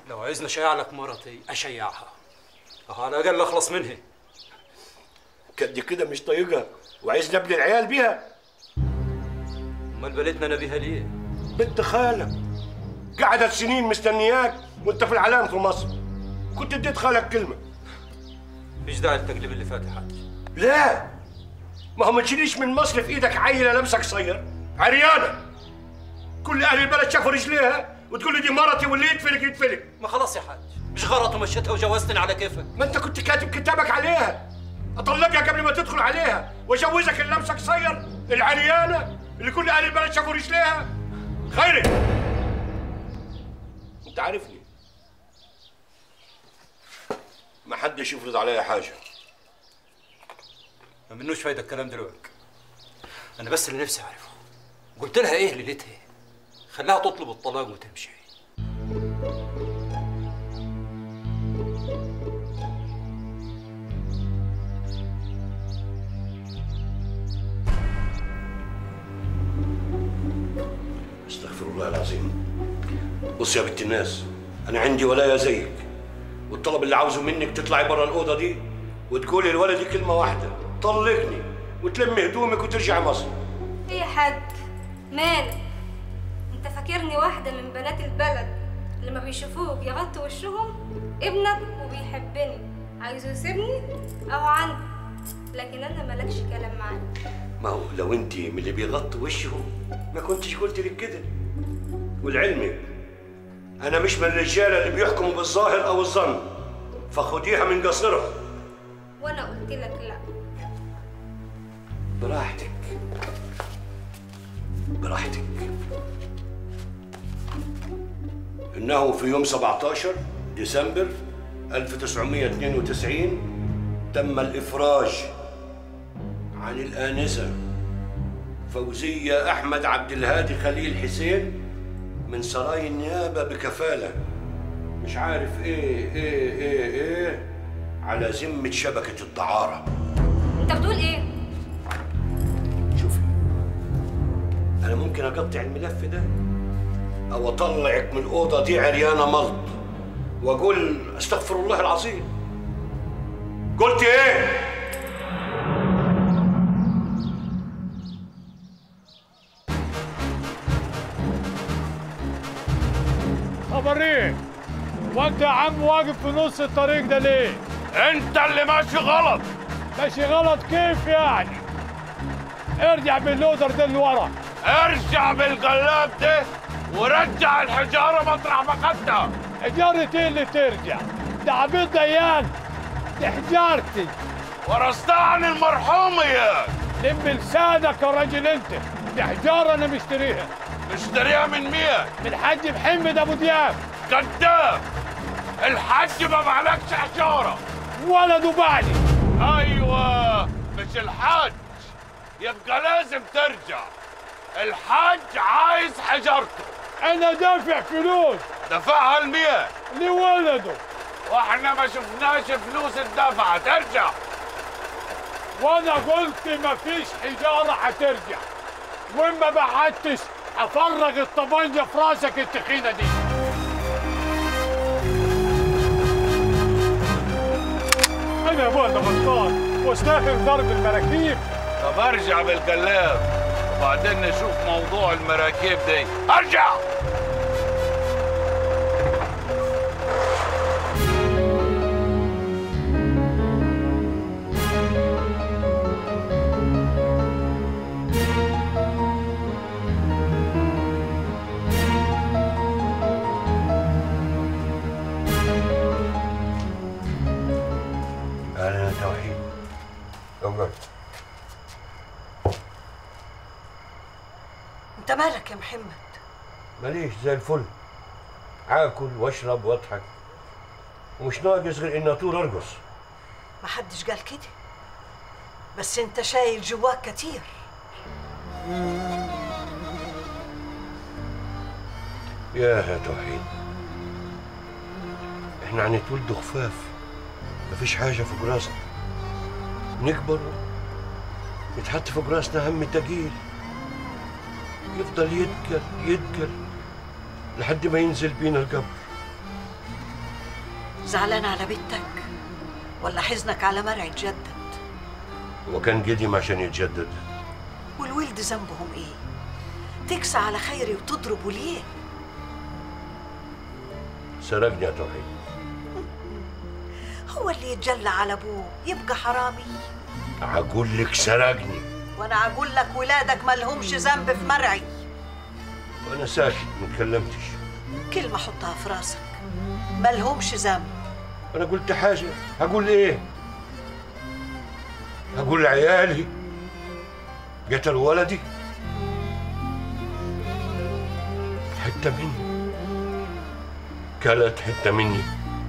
لو عايزني اشيع لك مرتي اشيعها، اهو على الاقل اخلص منها. كد كده مش طايقها وعايز نبني العيال بيها. امال بليتنا انا بيها ليه؟ بنت خالك قعدت سنين مستنياك وانت في العلام في مصر، كنت اديت خالك كلمه. مفيش داعي للتقليب اللي فات يا حاج. لا، ما هو ما تشيليش من مصر في ايدك عيله لمسك قصير عريانه، كل اهل البلد شافوا رجليها وتقول لي دي مرتي واللي يتفلك يتفلك. ما خلاص يا حاج، مش غلط ومشيتها وجوزتني على كيفك. ما انت كنت كاتب كتابك عليها، اطلقها قبل ما تدخل عليها واجوزك اللي لمسك قصير العريانه اللي كل اهل البلد شافوا رجليها. خيري، انت عارفني، ما حدش يفرض عليا حاجه. ما منوش فايده الكلام دلوقتي. انا بس اللي نفسي اعرفه، قلت لها ايه ليلتها خلاها تطلب الطلاق وتمشي؟ استغفر الله العظيم. بص يا بنت الناس، انا عندي ولايه زيك، والطلب اللي عاوزه منك تطلعي بره الاوضه دي وتقولي لولدي كلمه واحده، طلقني وتلمي هدومك وترجعي مصر. ايه يا حاج مالك؟ انت فاكرني واحده من بنات البلد لما بيشوفوك يغطوا وشهم؟ ابنك وبيحبني عايزه يسيبني اهو عندي، لكن انا مالكش كلام معايا. ما هو لو انت من اللي بيغطوا وشهم ما كنتش قلت لك كده. والعلم انا مش من الرجاله اللي بيحكموا بالظاهر او الظن، فخديها من قصرها. وانا قلت لك لا. براحتك براحتك. انه في يوم 17 ديسمبر 1992 تم الافراج عن الآنسة فوزية أحمد عبد الهادي خليل حسين من سراي النيابة بكفالة مش عارف إيه على ذمة شبكة الدعارة. انت بتقول ايه؟ شوفي، أنا ممكن أقطع الملف ده أو أطلعك من الأوضة دي عريانة ملط وأقول أستغفر الله العظيم. قلت إيه؟ خبريه، وانت يا عم واقف في نص الطريق ده ليه؟ انت اللي ماشي غلط. ماشي غلط كيف يعني؟ ارجع باللودر ده لورا. ارجع بالقلاب ده ورجع الحجاره مطرح ما خدتها. حجارة ايه اللي ترجع؟ ده عبيط ديان، دي حجارتي. ورثتها عن المرحومه ياك. لم لسانك يا راجل انت، دي حجارة انا مشتريها. مشتريها من مين؟ من الحاج محمد ابو دياب. كذاب، الحاج ما معلكش حجاره. ولده بعدي. ايوه مش الحاج، يبقى لازم ترجع. الحاج عايز حجارته. انا دافع فلوس. دفعها لمين؟ لولده. واحنا ما شفناش فلوس اتدفعت. ارجع. وانا قلت مفيش حجاره هترجع، وإن ما بعتش افرغ الطبنجه في راسك التخينه دي. انا ابويا غلطان واستاهل ضرب المراكيب. طب ارجع بالقلاب وبعدين نشوف موضوع المراكيب دي. ارجع. أهلا يا توحيد. اقعد. انت مالك يا محمد؟ ماليش، زي الفل، آكل وأشرب وأضحك ومش ناقص غير إني أطول أرقص. محدش قال كده، بس انت شايل جواك كتير. يا توحيد، احنا هنتولد خفاف، مفيش حاجة فوق راسنا، نكبر يتحط فوق راسنا هم تقيل يفضل يتقل لحد ما ينزل بينا القبر. زعلان على بنتك ولا حزنك على مرعي اتجدد؟ وكان قديم عشان يتجدد. والولد ذنبهم ايه؟ تكسى على خيري وتضربه ليه؟ سرقني يا توحيد. هو اللي يتجلى على ابوه يبقى حرامي؟ هقول لك سرقني. وانا اقول لك ولادك مالهمش ذنب في مرعي. وانا ساكت ما اتكلمتش. كلمة حطها في راسك، مالهمش ذنب. انا قلت حاجة، هقول ايه؟ هقول عيالي قتلوا ولدي؟ حتة مني كلت حتة مني.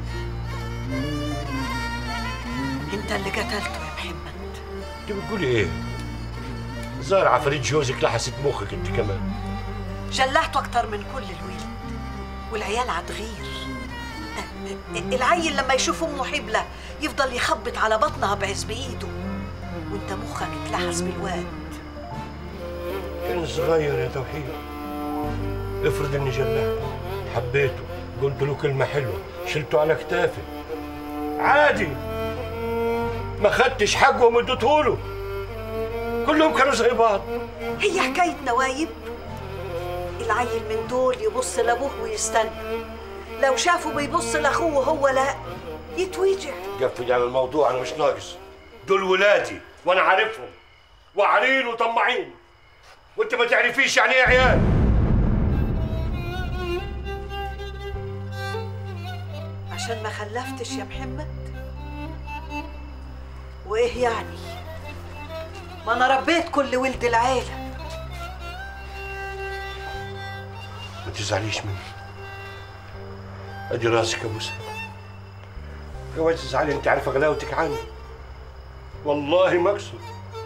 انت اللي قتلته يا محمد. انت بتقولي ايه؟ ظاهر عفاريت جوزك لحست مخك انت كمان. جلعته اكتر من كل الولد، والعيال عتغير. العيل لما يشوف امه حبلة يفضل يخبط على بطنها بعز بايده، وانت مخك اتلحس بالواد. كان صغير يا توحيد. افرض اني جلعته، حبيته، قلت له كلمة حلوة، شلته على كتافي عادي، ما خدتش حقه ومدته له. كلهم كانوا زي بعض. هي حكاية نوايب؟ العيل من دول يبص لابوه ويستنى، لو شافه بيبص لاخوه وهو لا يتوجع. قفل على الموضوع، انا مش ناقص. دول ولادي وانا عارفهم، وعارين وطماعين، وانت ما تعرفيش يعني ايه عيال. عشان ما خلفتش يا محمد؟ وايه يعني؟ ما انا ربيت كل ولد العيله. ما تزعليش مني، ادي راسك ابوسها. اوعي تزعلي، انت عارفه غلاوتك عني. والله ما اقصد.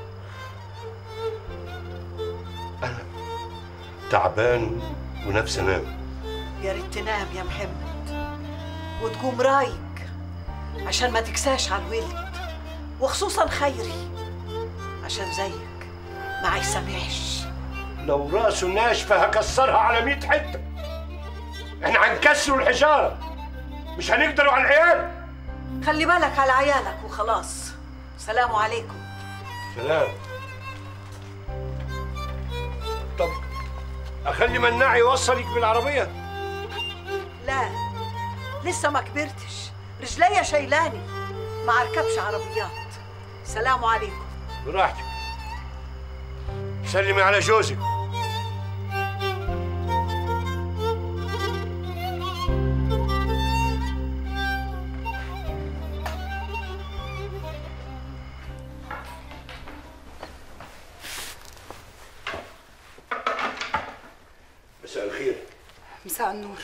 انا تعبان ونفسي انام. يا ريت تنام يا محمد وتقوم رايق عشان ما تكساش على الولد، وخصوصا خيري عشان زيك ما يسامحش. لو راسه ناشفه هكسرها على 100 حته. احنا هنكسروا الحجاره، مش هنقدروا على العيال. خلي بالك على عيالك وخلاص. سلام عليكم. سلام. طب اخلي مناع يوصلك بالعربيه؟ لا لسه ما كبرتش، رجليا شايلاني، ما اركبش عربيات. سلام عليكم. براحتك. سلمي على جوزك. مساء الخير. مساء النور.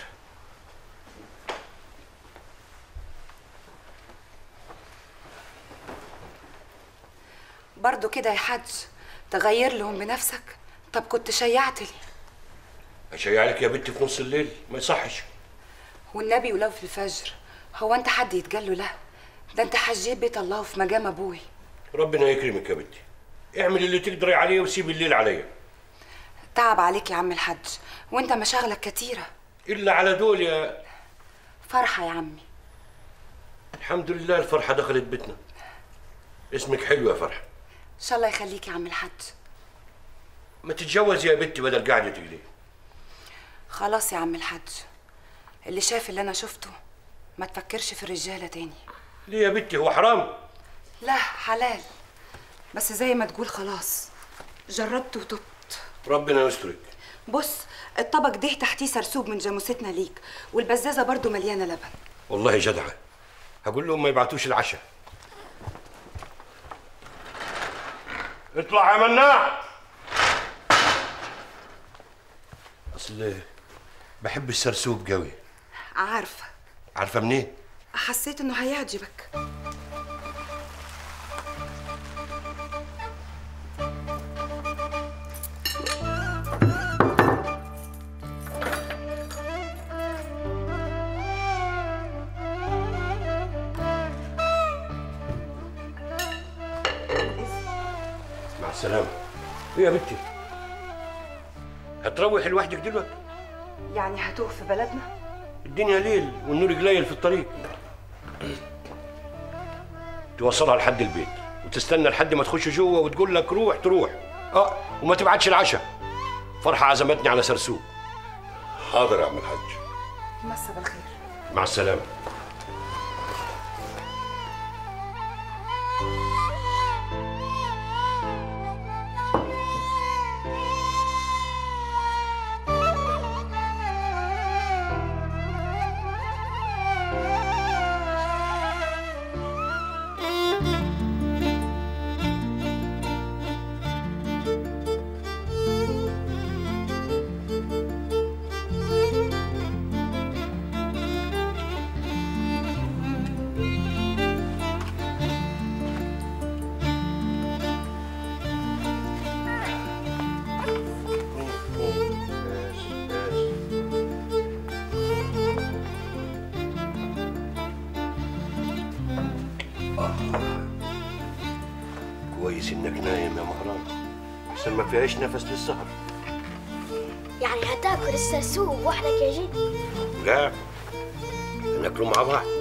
برضو كده يا حاج تغير لهم بنفسك؟ طب كنت شيعت لي. اشيعلك يا بنتي في نص الليل؟ ما يصحش. والنبي ولو في الفجر، هو انت حد يتجلوا له؟ ده انت حجيت بيت الله في مجام ابوي. ربنا يكرمك يا بنتي، اعمل اللي تقدري عليه وسيبي الليل عليا. تعب عليك يا عم الحاج، وانت مشاغلك كتيره. الا على دول يا فرحه يا عمي. الحمد لله الفرحه دخلت بيتنا. اسمك حلو يا فرحه. ان شاء الله يخليك يا عم الحاج. ما تتجوزي يا بنتي بدل قعدتك دي. خلاص يا عم الحاج، اللي شاف اللي انا شفته ما تفكرش في الرجاله تاني. ليه يا بنتي، هو حرام؟ لا حلال، بس زي ما تقول خلاص جربت وتبت. ربنا يسترك. بص الطبق ده تحتيه سرسوب من جاموستنا ليك، والبزازه برضو مليانه لبن. والله جدعه، هقول لهم ما يبعتوش العشاء. اطلع يا مناع. اصل بحب السرسوب قوي. عارفه. عارفه منين؟ حسيت انه هيعجبك. مع السلامه. ايه يا بنتي، هتروحي لوحدك دلوقتي؟ يعني هتوه في بلدنا؟ الدنيا ليل والنور قليل في الطريق. توصلها لحد البيت وتستنى لحد ما تخش جوه وتقول لك روح تروح. وما تبعتش العشاء. فرحة عزمتني على سرسوق. حاضر يا عم الحاج. مسا بالخير. مع السلامة. كويس انك نايم يا مهران، عشان ما فيهاش نفس للسهر. يعني هتاكل السرسوق وحدك يا جدي؟ لا، ناكلوا مع بعض.